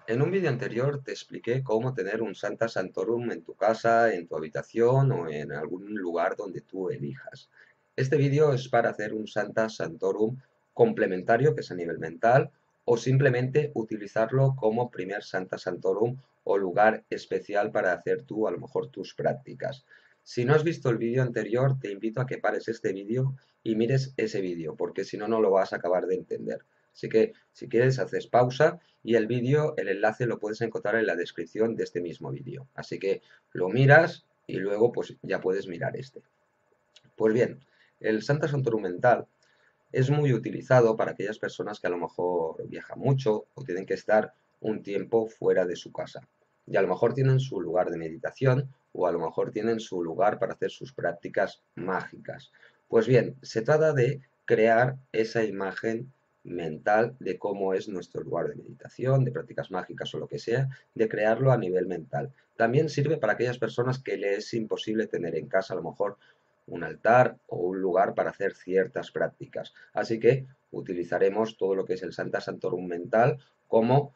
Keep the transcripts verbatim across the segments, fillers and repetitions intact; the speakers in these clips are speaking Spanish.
En un vídeo anterior te expliqué cómo tener un Santa Santorum en tu casa, en tu habitación o en algún lugar donde tú elijas. Este vídeo es para hacer un Santa Santorum complementario, que es a nivel mental, o simplemente utilizarlo como primer Santa Santorum o lugar especial para hacer tú a lo mejor tus prácticas. Si no has visto el vídeo anterior, te invito a que pares este vídeo y mires ese vídeo, porque si no, no lo vas a acabar de entender. Así que si quieres, haces pausa y el vídeo, el enlace lo puedes encontrar en la descripción de este mismo vídeo. Así que lo miras y luego pues ya puedes mirar este. Pues bien, el Santa Santorum mental es muy utilizado para aquellas personas que a lo mejor viajan mucho o tienen que estar un tiempo fuera de su casa. Y a lo mejor tienen su lugar de meditación o a lo mejor tienen su lugar para hacer sus prácticas mágicas. Pues bien, se trata de crear esa imagen mental de cómo es nuestro lugar de meditación, de prácticas mágicas o lo que sea, de crearlo a nivel mental. También sirve para aquellas personas que les es imposible tener en casa a lo mejor un altar o un lugar para hacer ciertas prácticas. Así que utilizaremos todo lo que es el Santa Santorum mental como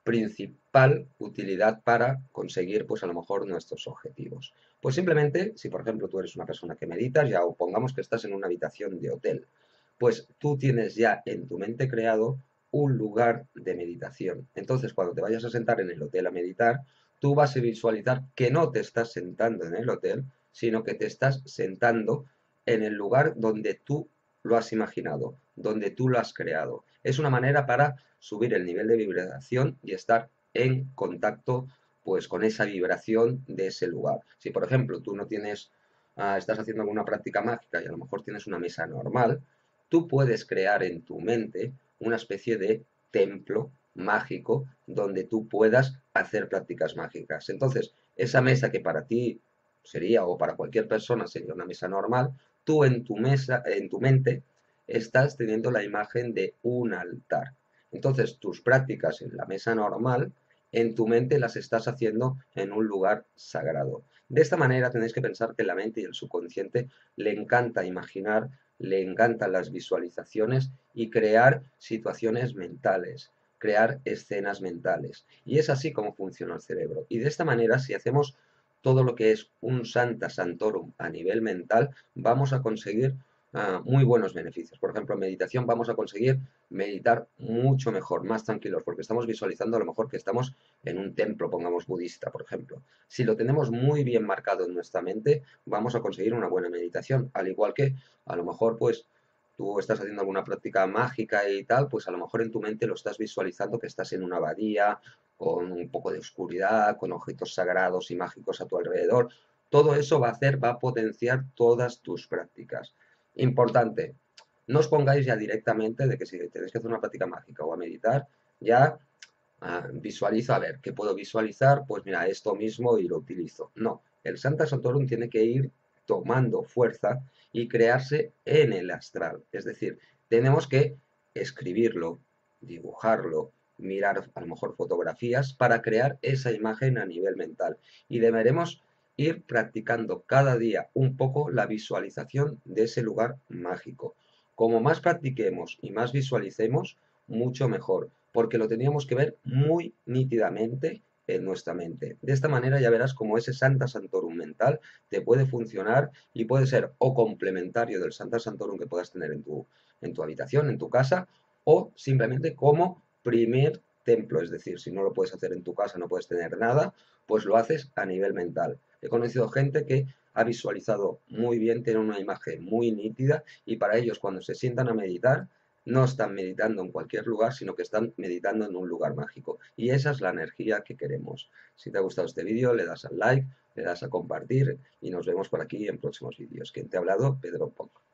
principal utilidad para conseguir, pues a lo mejor, nuestros objetivos. Pues simplemente, si por ejemplo tú eres una persona que meditas, ya o pongamos que estás en una habitación de hotel, pues tú tienes ya en tu mente creado un lugar de meditación. Entonces, cuando te vayas a sentar en el hotel a meditar, tú vas a visualizar que no te estás sentando en el hotel, sino que te estás sentando en el lugar donde tú lo has imaginado, donde tú lo has creado. Es una manera para subir el nivel de vibración y estar en contacto pues con esa vibración de ese lugar. Si por ejemplo tú no tienes, uh, estás haciendo alguna práctica mágica y a lo mejor tienes una mesa normal, tú puedes crear en tu mente una especie de templo mágico donde tú puedas hacer prácticas mágicas. Entonces, esa mesa que para ti sería, o para cualquier persona sería una mesa normal, tú en tu mesa, en tu mente, estás teniendo la imagen de un altar. Entonces, tus prácticas en la mesa normal, en tu mente las estás haciendo en un lugar sagrado. De esta manera tenéis que pensar que la mente y el subconsciente le encanta imaginar, le encantan las visualizaciones y crear situaciones mentales, crear escenas mentales. Y es así como funciona el cerebro. Y de esta manera, si hacemos todo lo que es un Santa Santorum a nivel mental, vamos a conseguir uh, muy buenos beneficios. Por ejemplo, en meditación vamos a conseguir meditar mucho mejor, más tranquilos, porque estamos visualizando a lo mejor que estamos en un templo, pongamos budista, por ejemplo. Si lo tenemos muy bien marcado en nuestra mente, vamos a conseguir una buena meditación, al igual que a lo mejor pues tú estás haciendo alguna práctica mágica y tal, pues a lo mejor en tu mente lo estás visualizando que estás en una abadía, con un poco de oscuridad, con objetos sagrados y mágicos a tu alrededor. Todo eso va a hacer, va a potenciar todas tus prácticas. Importante, no os pongáis ya directamente de que si tenéis que hacer una práctica mágica o a meditar, ya uh, visualizo, a ver, ¿qué puedo visualizar? Pues mira, esto mismo y lo utilizo. No, el Santa Santorum tiene que ir tomando fuerza y crearse en el astral. Es decir, tenemos que escribirlo, dibujarlo, mirar a lo mejor fotografías para crear esa imagen a nivel mental. Y deberemos ir practicando cada día un poco la visualización de ese lugar mágico. Como más practiquemos y más visualicemos, mucho mejor, porque lo teníamos que ver muy nítidamente en nuestra mente. De esta manera ya verás cómo ese Santa Santorum mental te puede funcionar y puede ser o complementario del Santa Santorum que puedas tener en tu, en tu habitación, en tu casa, o simplemente como primer templo. Es decir, si no lo puedes hacer en tu casa, no puedes tener nada, pues lo haces a nivel mental. He conocido gente que ha visualizado muy bien, tiene una imagen muy nítida y para ellos cuando se sientan a meditar, no están meditando en cualquier lugar, sino que están meditando en un lugar mágico. Y esa es la energía que queremos. Si te ha gustado este vídeo, le das al like, le das a compartir y nos vemos por aquí en próximos vídeos. Quien te ha hablado, Pedro Poc.